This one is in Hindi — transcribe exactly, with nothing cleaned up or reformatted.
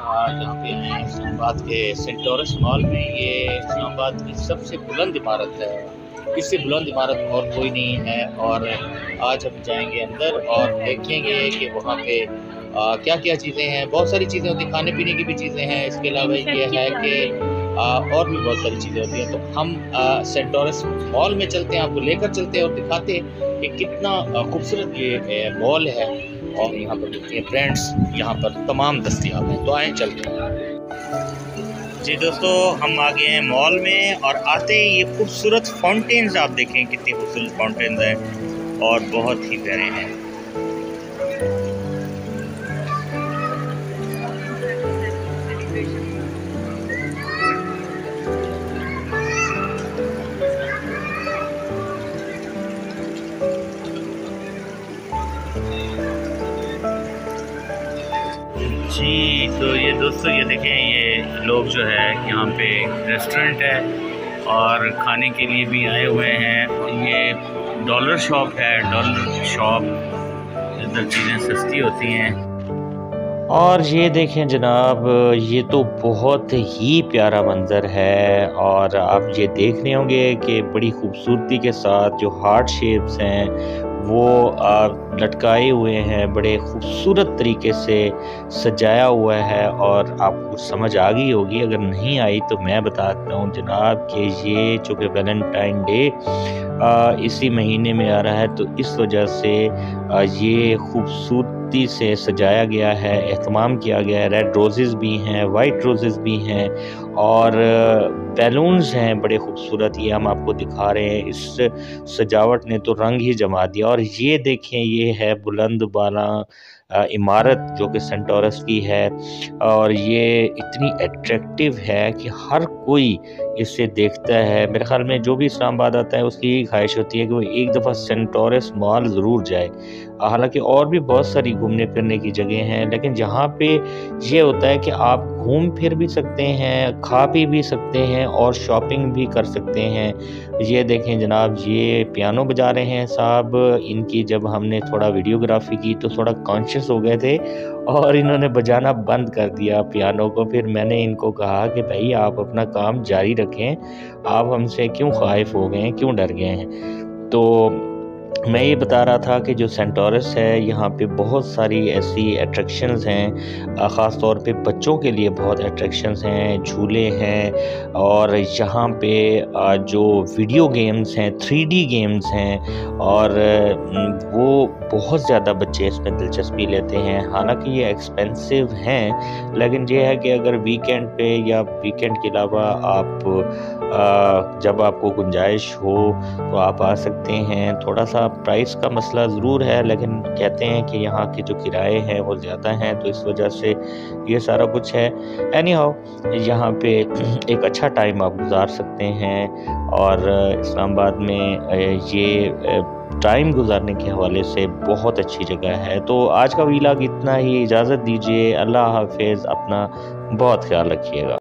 आज यहाँ पे हैं इस्लामाबाद के सेंटोरस मॉल में। ये इस्लामाबाद की सबसे बुलंद इमारत है, इससे बुलंद इमारत और कोई नहीं है। और आज हम जाएंगे अंदर और देखेंगे कि वहाँ पे आ, क्या क्या चीज़ें हैं। बहुत सारी चीज़ें होती हैं, खाने पीने की भी चीज़ें हैं। इसके अलावा ये है कि आ, और भी बहुत सारी चीज़ें होती हैं। तो हम आ, सेंटोरस मॉल में चलते हैं, आपको लेकर चलते हैं और दिखाते हैं कि कितना खूबसूरत ये मॉल है। और यहाँ पर देखते हैं ब्रांड्स यहाँ पर तमाम दस्तियाब हैं। तो आए चलते हैं। जी दोस्तों, हम आ गए हैं मॉल में और आते ही ये खूबसूरत फाउंटेन्स आप देखें, कितनी खूबसूरत फाउंटेन्स हैं और बहुत ही प्यारे हैं। जी तो ये दोस्तों ये देखें, ये लोग जो है यहाँ पे रेस्टोरेंट है और खाने के लिए भी आए हुए हैं। ये डॉलर शॉप है, डॉलर शॉप, इधर चीज़ें सस्ती होती हैं। और ये देखें जनाब, ये तो बहुत ही प्यारा मंज़र है। और आप ये देख रहे होंगे कि बड़ी खूबसूरती के साथ जो हार्ट शेप्स हैं वो लटकाए हुए हैं, बड़े खूबसूरत तरीके से सजाया हुआ है। और आपको समझ आ गई होगी, अगर नहीं आई तो मैं बताता हूँ जनाब कि ये चूँकि वैलेंटाइन डे इसी महीने में आ रहा है, तो इस वजह से आ, ये खूबसूरती से सजाया गया है, एहतमाम किया गया है। रेड रोज़ेस भी हैं, वाइट रोज़ेस भी हैं और बैलून्स हैं बड़े खूबसूरत। ये हम आपको दिखा रहे हैं, इस सजावट ने तो रंग ही जमा दिया। और ये देखें, ये है बुलंद बाला इमारत जो कि सेंटोरस की है और ये इतनी अट्रैक्टिव है कि हर कोई इसे देखता है। मेरे ख्याल में जो भी इस्लामाबाद आता है उसकी यही ख्वाहिश होती है कि वो एक दफ़ा सेंटोरस मॉल ज़रूर जाए। हालांकि और भी बहुत सारी घूमने फिरने की जगह हैं, लेकिन जहाँ पे ये होता है कि आप घूम फिर भी सकते हैं, खा पी भी सकते हैं और शॉपिंग भी कर सकते हैं। ये देखें जनाब, ये पियानो बजा रहे हैं साहब। इनकी जब हमने थोड़ा वीडियोग्राफी की तो थोड़ा कॉन्शियस हो गए थे और इन्होंने बजाना बंद कर दिया पियानो को। फिर मैंने इनको कहा कि भाई आप अपना काम जारी रखें, आप हमसे क्यों ख़ाइफ हो गए हैं, क्यों डर गए हैं। तो मैं ये बता रहा था कि जो सेंटोरस है यहाँ पे बहुत सारी ऐसी अट्रैक्शंस हैं, ख़ास तौर पे बच्चों के लिए बहुत अट्रैक्शंस हैं, झूले हैं। और यहाँ पे जो वीडियो गेम्स हैं, थ्री डी गेम्स हैं और वो बहुत ज़्यादा बच्चे इसमें दिलचस्पी लेते हैं। हालांकि ये एक्सपेंसिव हैं, लेकिन ये है कि अगर वीकेंड पे या वीकेंड के अलावा आप जब आपको गुंजाइश हो तो आप आ सकते हैं। थोड़ा सा प्राइस का मसला ज़रूर है, लेकिन कहते हैं कि यहाँ के जो किराए हैं वो ज़्यादा हैं, तो इस वजह से ये सारा कुछ है। एनी हाउ, यहाँ पे एक अच्छा टाइम आप गुजार सकते हैं और इस्लामाबाद में ये टाइम गुजारने के हवाले से बहुत अच्छी जगह है। तो आज का व्लॉग इतना ही, इजाज़त दीजिए, अल्लाह हाफिज़, अपना बहुत ख्याल रखिएगा।